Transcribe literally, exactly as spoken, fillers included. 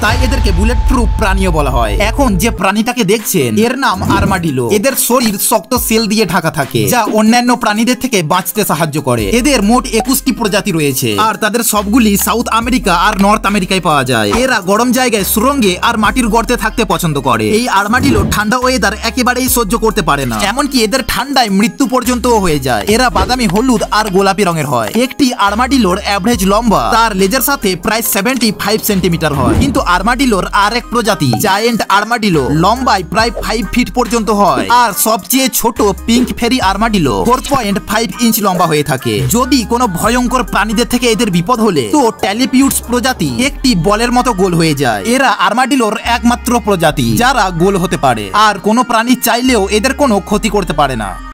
তাই এদেরকে bullet proof প্রাণীও বলা হয়। এখন যে প্রাণীটাকে দেখছেন এর নাম আর্মাডিলো। এদের শরীর শক্ত সেল দিয়ে ঢাকা থাকে, যা অন্যান্য প্রাণীদের থেকে বাঁচতে সাহায্য করে। এদের মোট একুশটি প্রজাতি রয়েছে, আর তাদের সবগুলি সাউথ আমেরিকা আর নর্থ আমেরিকায় পাওয়া যায়। এরা গরম জায়গায় সুরঙ্গে আর মাটির গর্তে থাকতে পছন্দ করে। এই আর্মাডিলো ঠান্ডা ওয়েদার একেবারেই সহ্য করতে পারে না, এমনকি এদের ঠান্ডায় মৃত্যু পর্যন্ত হয়ে যায়। এরা বাদামি, হলুদ আর গোলাপি রঙের হয়। একটি আর্মাডিলোর এভারেজ লম্বা তার লেজের সাথে প্রায় পঁচাত্তর সেন্টিমিটার হয়। কিন্তু আর্মাডিলোর আর এক প্রজাতি জায়ান্ট আর্মাডিলো লম্বায় প্রায় পাঁচ ফিট পর্যন্ত হয়, আর সবচেয়ে ছোট পিঙ্ক ফেরি আর্মাডিলো চার পয়েন্ট পাঁচ ইঞ্চ লম্বা হয়ে থাকে। যদি কোনো ভয়ঙ্কর প্রাণীদের থেকে এদের বিপদ হলে তো ট্যালিপিউডস প্রজাতি একটি বলের মতো গোল হয়ে যায়। এরা আর্মাডিলোর একমাত্র প্রজাতি যারা গোল হতে পারে, আর কোনো প্রাণী চাইলেও এদের কোনো ক্ষতি করতে পারে না।